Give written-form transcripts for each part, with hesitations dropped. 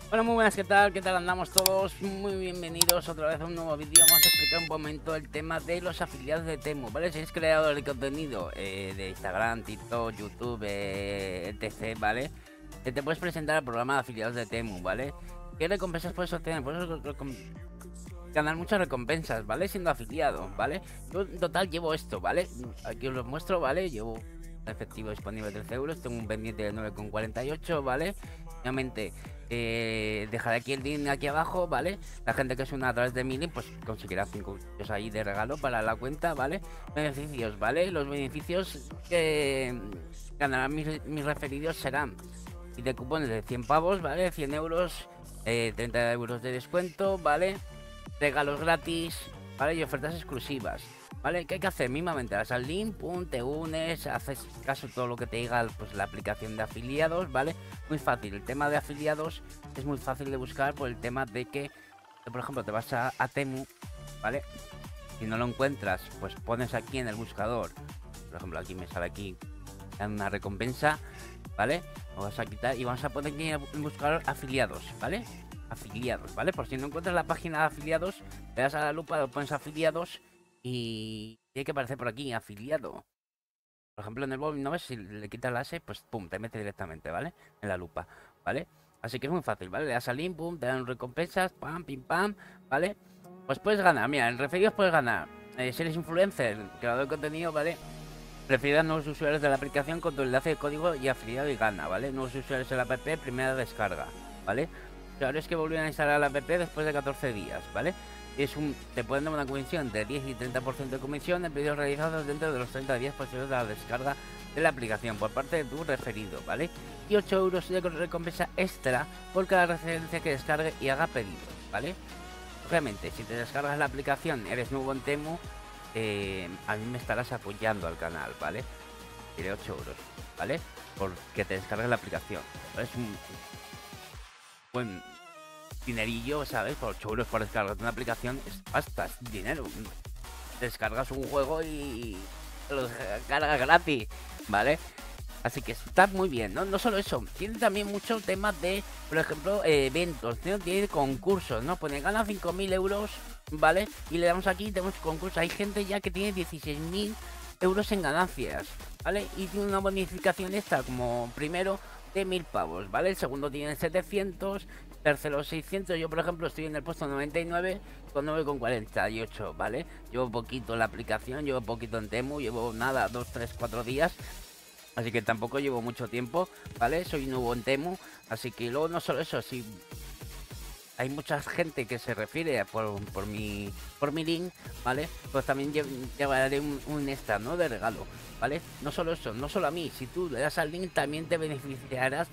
Hola, muy buenas, ¿qué tal? ¿Qué tal andamos todos? Muy bienvenidos otra vez a un nuevo vídeo. Vamos a explicar un momento el tema de los afiliados de Temu, ¿vale? Si eres creador de contenido de Instagram, TikTok, YouTube, etc., ¿vale? Te puedes presentar al programa de afiliados de Temu, ¿vale? ¿Qué recompensas puedes obtener? Puedes ganar muchas recompensas, ¿vale? Siendo afiliado, ¿vale? Yo en total llevo esto, ¿vale? Aquí os lo muestro, ¿vale? Llevo efectivo disponible 13 euros, tengo un pendiente de 9,48, ¿vale? Nuevamente, dejaré aquí el link aquí abajo, ¿vale? La gente que se una a través de mi link, pues conseguirá 5 euros ahí de regalo para la cuenta, ¿vale? Beneficios, ¿vale? Los beneficios que ganarán mis referidos serán y de cupones de 100 pavos, ¿vale? 100 euros, 30 euros de descuento, ¿vale? Regalos gratis, ¿vale? Y ofertas exclusivas, ¿vale? ¿Qué hay que hacer? Mismamente das al link, pum, te unes, haces caso todo lo que te diga pues la aplicación de afiliados, ¿vale? Muy fácil, el tema de afiliados es muy fácil de buscar por el tema de que, por ejemplo, te vas a Temu, ¿vale? Si no lo encuentras, pues pones aquí en el buscador, por ejemplo, aquí me sale aquí una recompensa, ¿vale? Vamos a quitar y vamos a poner aquí en buscar afiliados, ¿vale? Afiliados, ¿vale? Por si no encuentras la página de afiliados, le das a la lupa, lo pones afiliados y tiene que aparecer por aquí, afiliado. Por ejemplo, en el móvil, ¿no ves? Si le quitas la S, pues pum, te mete directamente, ¿vale? En la lupa, ¿vale? Así que es muy fácil, ¿vale? Le das al link, pum, te dan recompensas, pam, pim, pam, ¿vale? Pues puedes ganar, mira, en referidos puedes ganar. Si eres influencer, creador de contenido, ¿vale? Referido a nuevos usuarios de la aplicación con tu enlace de código y afiliado y gana, ¿vale? Nuevos usuarios de la app, primera descarga, ¿vale? Usuarios que volvieron a instalar la app después de 14 días, ¿vale? Te pueden dar una comisión de 10 y 30% de comisión en pedidos realizados dentro de los 30 días posteriores de la descarga de la aplicación por parte de tu referido, ¿vale? Y 8 euros de recompensa extra por cada referencia que descargue y haga pedidos, ¿vale? Obviamente, si te descargas la aplicación, eres nuevo en Temu, a mí me estarás apoyando al canal, ¿vale? Diré 8 euros, ¿vale? Porque te descargues la aplicación, ¿vale? Es un buen dinerillo, ¿sabes? Por 8 euros por descargar una aplicación es pasta, es dinero. Descargas un juego y te lo descargas gratis, ¿vale? Así que está muy bien, ¿no? No solo eso, tiene también muchos temas de, por ejemplo, eventos, ¿no? Tiene concursos, ¿no? Pone gana 5.000 euros, ¿vale? Y le damos aquí, tenemos concursos. Hay gente ya que tiene 16.000 euros en ganancias, ¿vale? Y tiene una bonificación esta, como primero de 1.000 pavos, ¿vale? El segundo tiene 700, tercero 600. Yo, por ejemplo, estoy en el puesto 99 con 9,48, ¿vale? Llevo poquito en la aplicación, llevo poquito en Temu, llevo nada, 2, 3, 4 días. Así que tampoco llevo mucho tiempo, ¿vale? Soy nuevo en Temu, así que luego no solo eso, si hay mucha gente que se refiere por mi link, ¿vale? Pues también llevaré un extra, ¿no? De regalo, ¿vale? No solo eso, no solo a mí, si tú le das al link también te beneficiarás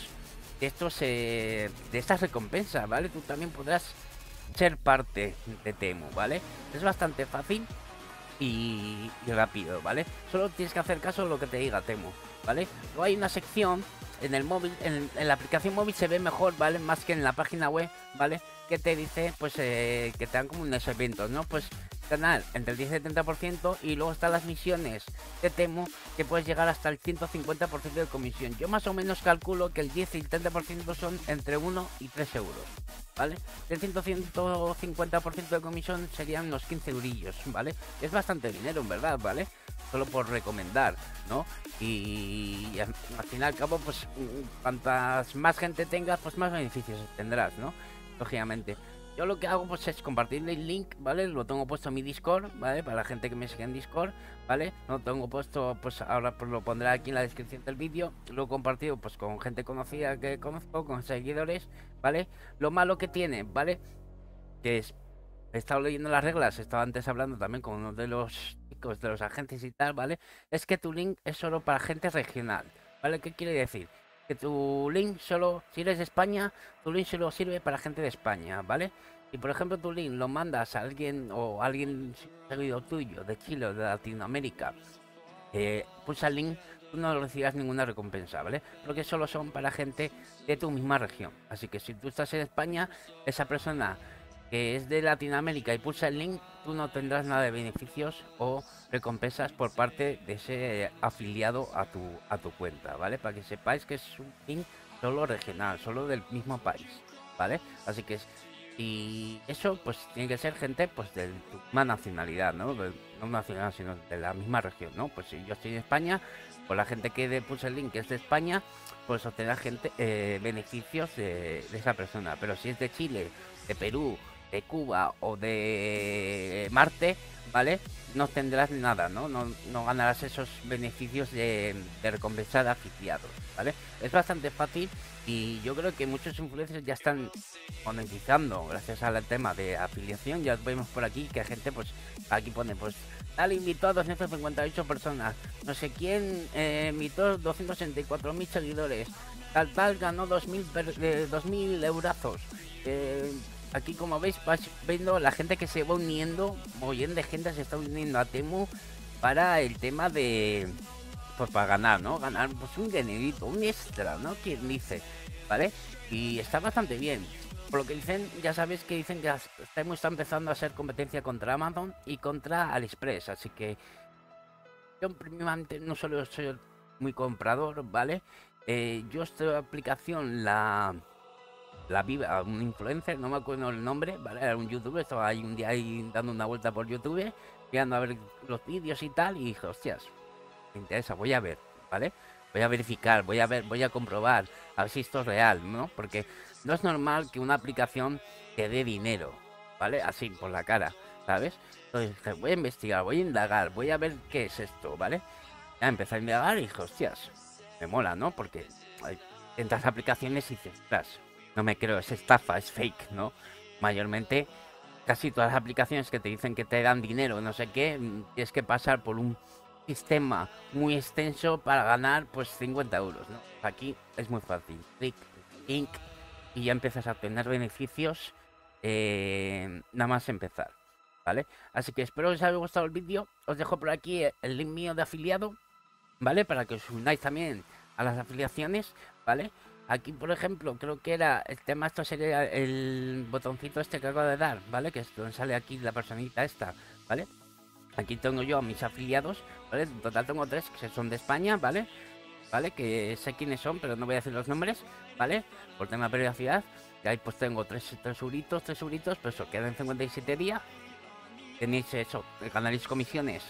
de estas recompensas, ¿vale? Tú también podrás ser parte de Temu, ¿vale? Es bastante fácil y rápido, ¿vale? Solo tienes que hacer caso a lo que te diga Temu, ¿vale? Luego hay una sección en el móvil, en la aplicación móvil se ve mejor, ¿vale? Más que en la página web, ¿vale? Que te dice, pues, que te dan como unos eventos, ¿no? Pues ganar entre el 10 y el 30% y luego están las misiones de Temu que puedes llegar hasta el 150% de comisión. Yo más o menos calculo que el 10 y el 30% son entre 1 y 3 euros, ¿vale? El 150% de comisión serían unos 15 eurillos, ¿vale? Es bastante dinero, en verdad, ¿vale? Solo por recomendar, ¿no? Y al fin y al cabo, pues cuantas más gente tengas, pues más beneficios tendrás, ¿no? Lógicamente. Yo lo que hago pues es compartir el link, ¿vale? Lo tengo puesto en mi Discord, ¿vale? Para la gente que me sigue en Discord, ¿vale? No lo tengo puesto, pues ahora pues lo pondré aquí en la descripción del vídeo. Lo he compartido pues con gente conocida que conozco, con seguidores, ¿vale? Lo malo que tiene, ¿vale? Que es, he estado leyendo las reglas, estaba antes hablando también con uno de los chicos de los agentes y tal, ¿vale? Es que tu link es solo para gente regional, ¿vale? ¿Qué quiere decir? Que tu link solo, si eres de España, tu link solo sirve para gente de España, ¿vale? Y por ejemplo tu link lo mandas a alguien o a alguien seguido tuyo de Chile o de Latinoamérica, pulsa el link, tú no recibirás ninguna recompensa, ¿vale? Porque solo son para gente de tu misma región. Así que si tú estás en España, esa persona que es de Latinoamérica y pulsa el link, tú no tendrás nada de beneficios o recompensas por parte de ese afiliado a tu cuenta, ¿vale? Para que sepáis que es un link solo regional, solo del mismo país, ¿vale? Así que y eso pues tiene que ser gente pues de tu misma nacionalidad, ¿no? No nacional, sino de la misma región, ¿no? Pues si yo estoy en España, pues la gente que puse el link que es de España, pues obtendrá beneficios de esa persona. Pero si es de Chile, de Perú, de Cuba o de Marte, ¿vale? No tendrás nada, ¿no? No ganarás esos beneficios de recompensar a afiliados, ¿vale? Es bastante fácil y yo creo que muchos influencers ya están monetizando gracias al tema de afiliación. Ya vemos por aquí que gente, pues aquí pone, pues tal invitó a 258 personas, no sé quién invitó 264.000 seguidores, tal ganó 2.000 eurazos. Aquí como veis, vas viendo la gente que se va uniendo, muy bien de gente se está uniendo a Temu para el tema de, pues para ganar, ¿no? Ganar pues un dinerito, un extra, ¿no? Quien dice, ¿vale? Y está bastante bien. Por lo que dicen, ya sabéis que dicen que Temu está empezando a hacer competencia contra Amazon y contra AliExpress, así que yo primeramente no solo soy muy comprador, ¿vale? Yo esta aplicación la vi a un influencer, no me acuerdo el nombre, ¿vale? Era un youtuber, estaba ahí un día ahí dando una vuelta por YouTube, mirando a ver los vídeos y tal, y dije, hostias, me interesa, voy a ver, ¿vale? Voy a verificar, voy a comprobar, a ver si esto es real, ¿no? Porque no es normal que una aplicación te dé dinero, ¿vale? Así, por la cara, ¿sabes? Entonces, voy a investigar, voy a indagar, voy a ver qué es esto, ¿vale? Ya empecé a indagar y dije, hostias, me mola, ¿no? Porque entras a aplicaciones y dices, ostras, no me creo, es estafa, es fake, ¿no? Mayormente, casi todas las aplicaciones que te dicen que te dan dinero, no sé qué, tienes que pasar por un sistema muy extenso para ganar, pues 50 euros, ¿no? Aquí es muy fácil, clic, link, y ya empiezas a obtener beneficios nada más empezar, ¿vale? Así que espero que os haya gustado el vídeo, os dejo por aquí el link mío de afiliado, ¿vale? Para que os unáis también a las afiliaciones, ¿vale? Aquí, por ejemplo, creo que era el tema, esto sería el botoncito este que acabo de dar, ¿vale? Que es donde sale aquí la personita esta, ¿vale? Aquí tengo yo a mis afiliados, ¿vale? En total tengo 3 que son de España, ¿vale? ¿Vale? Que sé quiénes son, pero no voy a decir los nombres, ¿vale? Por tema de privacidad. Y ahí pues tengo 3 euritos, pues eso, quedan 57 días. Tenéis eso, ganaréis comisiones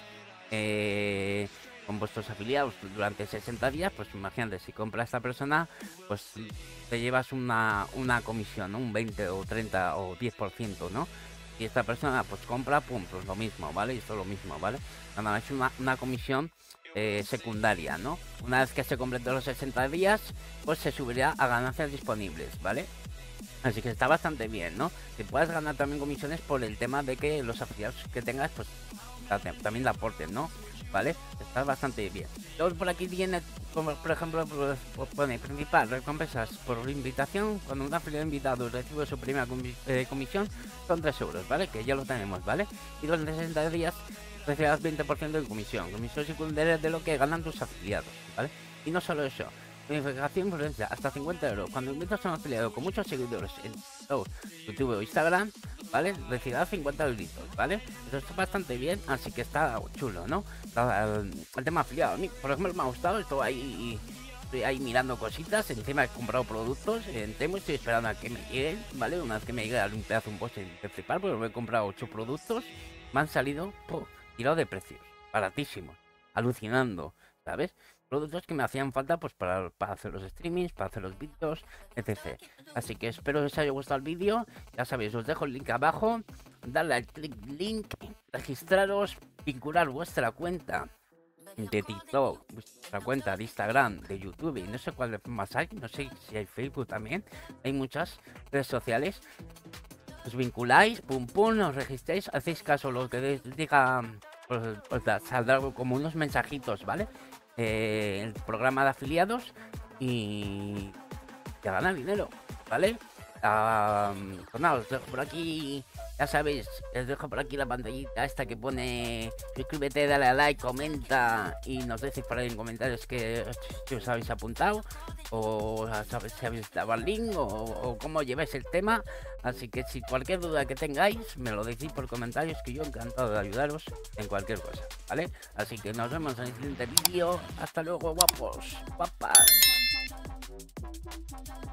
con vuestros afiliados durante 60 días, pues imagínate, si compra esta persona, pues te llevas una comisión, ¿no? Un 20 o 30 o 10%, ¿no? Y esta persona pues compra, pum, pues lo mismo, ¿vale? Y esto lo mismo, ¿vale? Nada más una comisión secundaria, ¿no? Una vez que se completen los 60 días, pues se subirá a ganancias disponibles, ¿vale? Así que está bastante bien, ¿no? Que puedas ganar también comisiones por el tema de que los afiliados que tengas, pues también la aporten, ¿no? ¿Vale? Está bastante bien. Luego por aquí viene, como por ejemplo, pone principal recompensas por invitación. Cuando un afiliado invitado recibe su primera comisión, son 3 euros, ¿vale? Que ya lo tenemos, ¿vale? Y durante 60 días recibirás 20% de comisión secundaria de lo que ganan tus afiliados, ¿vale? Y no solo eso, bonificación influencia hasta 50 euros. Cuando invitas a un afiliado con muchos seguidores en YouTube o Instagram, ¿vale? Recibirás 50 euros, ¿vale? Eso está bastante bien, así que está chulo, ¿no? El tema afiliado, a mí, por ejemplo, me ha gustado, estoy ahí mirando cositas, encima he comprado productos en Temu, estoy esperando a que me lleguen, ¿vale? Una vez que me llegue un pedazo, un post de flipar, porque me he comprado 8 productos, me han salido tirado de precios, baratísimos, alucinando, ¿sabes? Productos que me hacían falta pues para hacer los streamings, para hacer los vídeos, etc. Así que espero que os haya gustado el vídeo. Ya sabéis, os dejo el link abajo. Darle al clic link, registraros, vincular vuestra cuenta de TikTok, vuestra cuenta de Instagram, de YouTube y no sé cuál más hay. No sé si hay Facebook también. Hay muchas redes sociales. Os vinculáis, pum pum, os registréis, hacéis caso a lo que diga, os saldrá como unos mensajitos, ¿vale? El programa de afiliados y a ganar dinero, ¿vale? Pues nada, os dejo por aquí, ya sabéis, os dejo por aquí la pantallita esta que pone suscríbete, dale a like, comenta y nos decís por ahí en comentarios que si os habéis apuntado o sabéis si habéis dado al link o cómo lleváis el tema. Así que si cualquier duda que tengáis me lo decís por comentarios, que yo encantado de ayudaros en cualquier cosa, ¿vale? Así que nos vemos en el siguiente vídeo. Hasta luego, guapos, guapas.